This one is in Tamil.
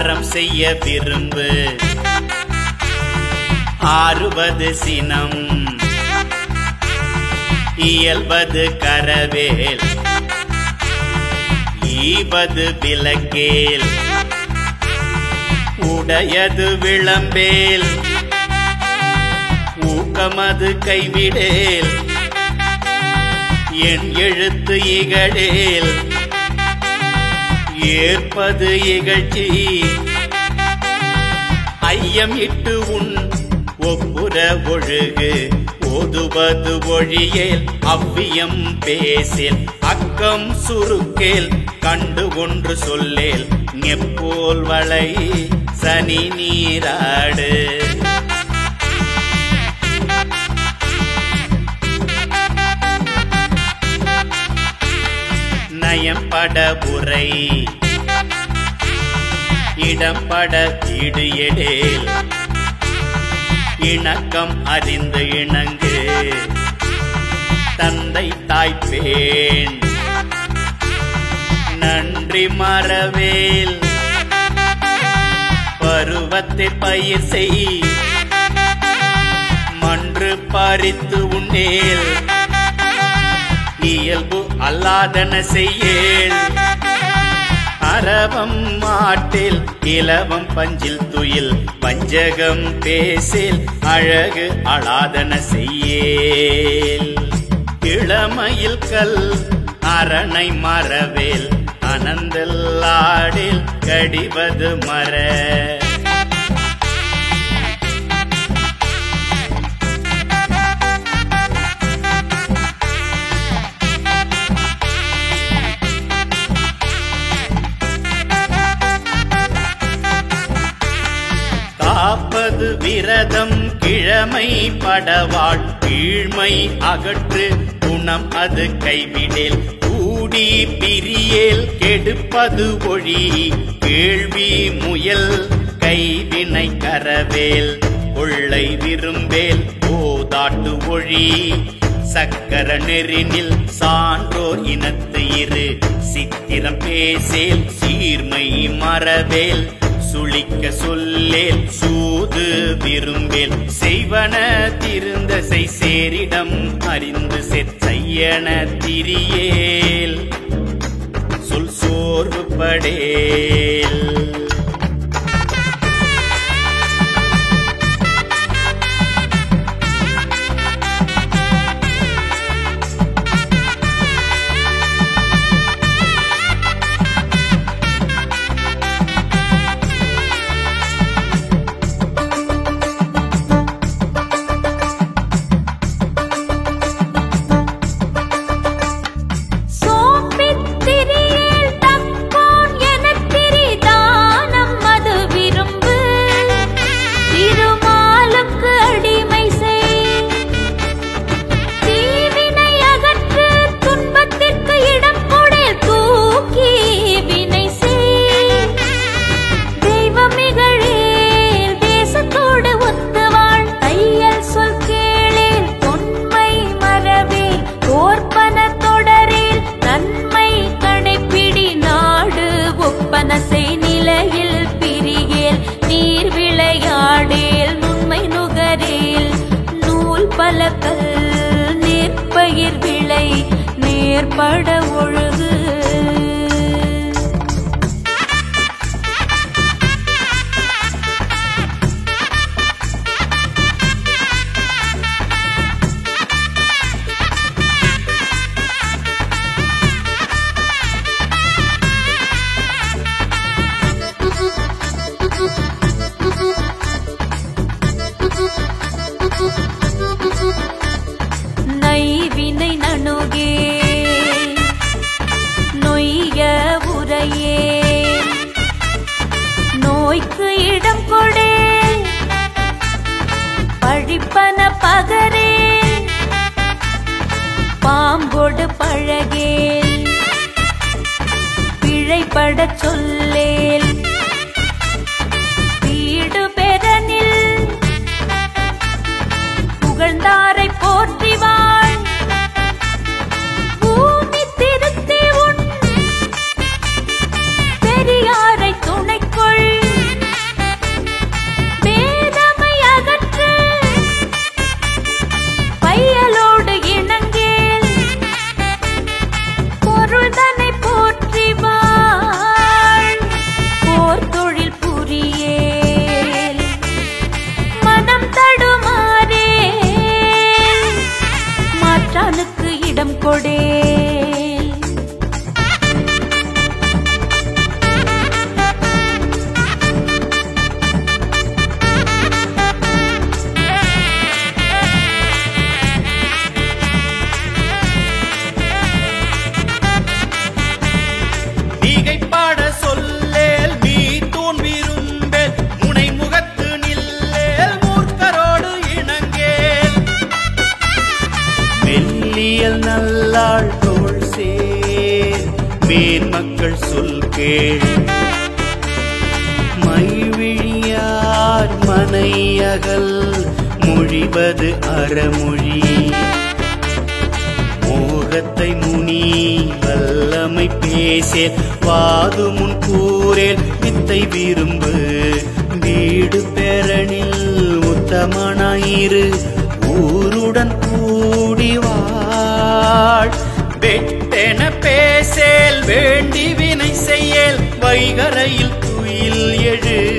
அறம் செய்ய விரும்பு ஆறுவது சினம் இயல்பது கரவேல் ஈவது விலக்கேல் உடையது விளம்பேல் ஊக்கமது கைவிடேல் என் எழுத்து இகழேல் ஏற்பது இகழ்ச்சி ஐயம் இட்டு உன் ஒப்புற ஒழுகு ஓதுவது ஒழியேல் அவ்வியம் பேசேல் அக்கம் சுருக்கேல் கண்டு ஒன்று சொல்லேல் நெப்போல் வளை சனி நீராடு நயம்பட உரை இடம்பட ஈடு எடேல் இணக்கம் அறிந்து இணங்கு தந்தை தாய்ப்பேன் நன்றி மறவேல் பருவத்தை பயிர் செய் மன்று பறித்து உண்ணேல் இயல்பு அல்லாதன செய்யேல் அரவம் மாட்டில் இலவம் பஞ்சில் துயில் பஞ்சகம் பேசேல் அழகு அளாதன செய்யேல் இளமையில் கல் அரணை மறவேல் அனந்தல்லாடில் கடிவது மர காப்பது விரதம் கிழமை படவாள் கீழ்மை அகற்று குணம் அது கைவிடேல் கூடி பிரியேல் கெடுப்பது ஒழி கேள்வி முயல் கைவினை கரவேல் கொள்ளை விரும்பேல் போதாட்டு ஒழி சக்கர நெறினில் சான்றோர் இனத்து இரு சித்திரம் பேசேல் சீர்மை மறவேல் சுளிக்க சொல்லேல் சூது விரும்பேல் செய்வன திருந்த சேரிடம் அறிந்து செய்யன திரியேல் சொல் சோர்வு படேல் பலக்கல் நெற்பயிர் விளை நேர்பட ஒழுகு நைவினை நணுகே நொய்ய உரையே நோய்க்கு இடம் கொடே பழிப்பன பகரே பாம்பொடு பழகேல் பிழைப்படச் சொல்லேல் வீடு பெறனில் புகழ்ந்தாரை போற்றி வாழ் பூமி திருத்தி உன் பெரியாரை துணைக்கொள் உனக்கு இடம் கொடே. நல்லாள் தோள் சேர் மேன் மக்கள் சொல் கேள். மைவிழியார் மனையகல் மொழிவது அறமொழி. மோகத்தை முனி வல்லமை பேசேல் வாது முன் கூறேல் வித்தை விரும்பு. வீடு பெறனில் உத்தமனாயிரு ஊருடன் கூடி வாழ். வெட்டென பேசேல் வேண்டி வினை செய்யேல் வைகரையில் துயில் எழு.